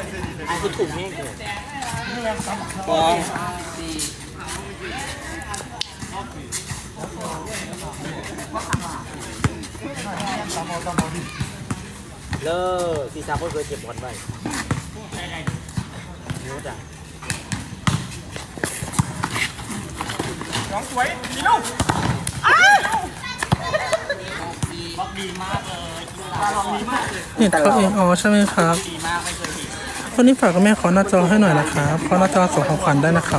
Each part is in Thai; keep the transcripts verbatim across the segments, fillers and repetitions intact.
ไอ้คุณถูกแม่งเลยบองเลิกที่ซาโคเคยเจ็บบอลไปนู้ดอ่ะน้องสวยดีลูกบล็อกดีมากเลยบล็อกดีมากเลยเห็นเขาเองอ๋อใช่ไหมครับคนนี้ฝากกับแม่ขอหน้าจอให้หน่อยนะครับขอหน้าจอส่งของขวัญได้นะครับ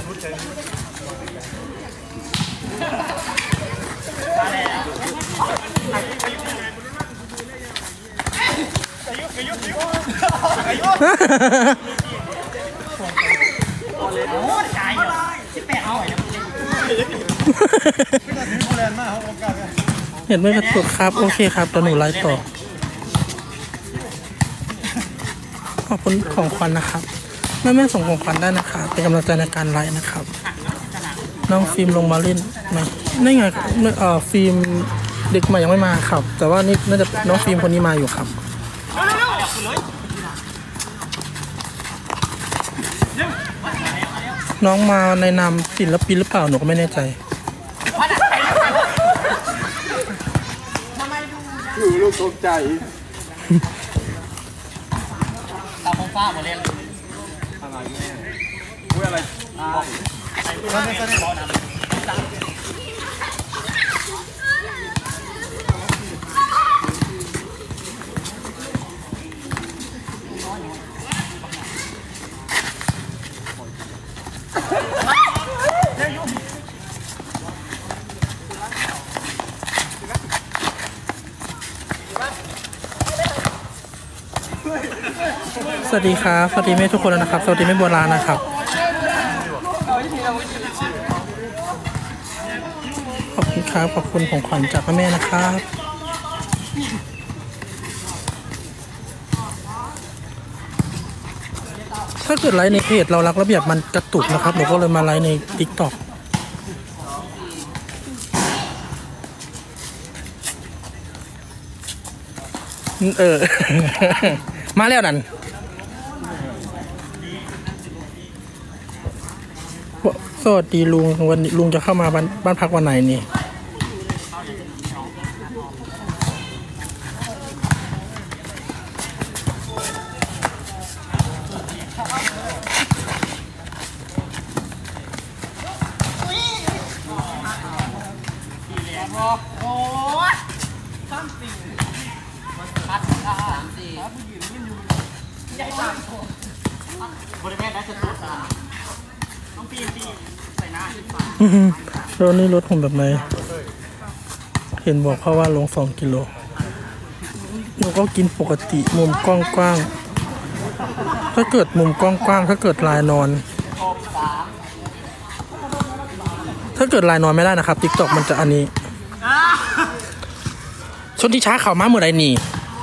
เห็นไม่กระตุกครับโอเคครับตอนหนูไลฟ์ต่อขอบคุณของขวัญนะครับแม่แม่ส่งของขวัญได้นะครับเป็นกำลังใจในการไลฟ์นะครับน้องฟิล์มลงมาเล่นไหมนี่ไงเอ่อฟิล์มเด็กใหม่ยังไม่มาครับแต่ว่านี่น่าจะน้องฟิล์มคนนี้มาอยู่ครับน้องมาในนามศิลปินหรือเปล่าหนูก็ไม่แน่ใจอยู่ลูกตกใจตาฟงฟ้าหมดเลยอะไรอุ้ยอะไรไอ้ตัวนี้ก็ได้บอลนะสวัสดีครับสวัสดีแม่ทุกคนนะครับสวัสดีแม่โบราณนะครับขอบคุณครับขอบคุณของขวัญจากแม่นะครับถ้าเกิดไลฟ์ในเพจเรารักระเบียบมันกระตุกนะครับหนูก็เลยมาไลฟ์ใน ติ๊กต็อก เออ มาแล้วนั่นสวัสดีลุงวันลุงจะเข้ามาบ้านบ้านพักวันไหนนี่โอ้ยสามสี่พัดสามสี่ผู้หญิงนี่อยู่ใหญ่สามคนบริเวณนั้นจะตัวสามน้องปีนปีใส่หน้าขึ้นฟ้ารถนี่รถผมแบบไหนเห็นบอกเขาว่าลงสองกิโลหนูก็กินปกติมุมกว้างๆถ้าเกิดมุมกว้างๆถ้าเกิดลายนอนถ้าเกิดลายนอนไม่ได้นะครับ ติ๊กต็อก มันจะอันนี้ชนที่ช้าเขามาเมื่อไรนี่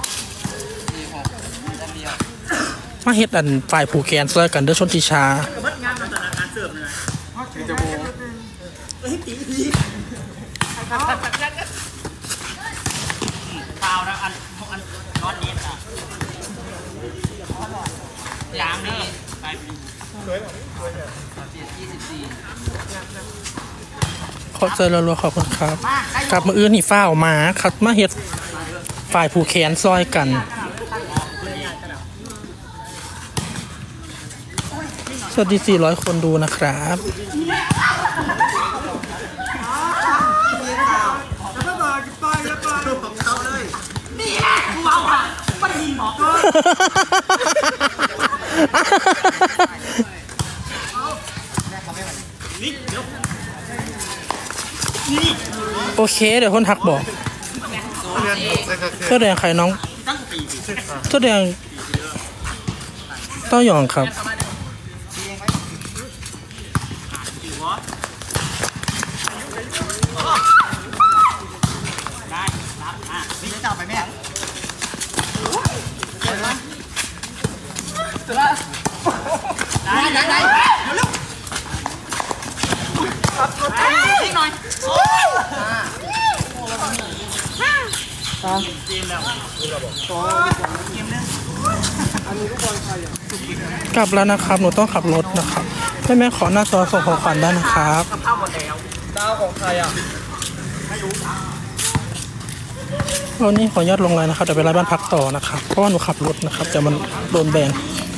มาเฮ็ดอันฝ่ายผูกแขนเสื้อกันเด้อชนที่ช้าเปล่านะอันอันน็อตนี้อ่ะยางนี่ไปสวยสวยเนี่ยยี่สิบสี่ขอเจอรัวๆขอบคุณครับกลับมาอื้อนี่ฝ้าออกมาคัดมาเฮ็ดฝ่ายผูกแขนซอยกันสวัสดีสี่ร้อยคนดูนะครับโอเคเดี๋ยวคนทักบอกเสื้อแดงใครน้องเสื้อแดงเต้าหยองครับได้รับอ่ะนี่จะจับไปไหมอ่ะได้ได้ได้เร็วๆอีกหน่อยเกมแล้วเกมนึงอันนี้ลูกบอลใครอ่ะกลับแล้วนะครับหนูต้องขับรถนะครับแม่แม่ขอหน้าจอส่งของขวัญได้นะครับข้าวหมดแล้วดาวของใครอ่ะไม่รู้วันนี้ขออนุญาตลงไลน์นะครับเดี๋ยวไปไล่บ้านพักต่อนะครับเพราะว่าหนูขับรถนะครับแต่มันโดนแบน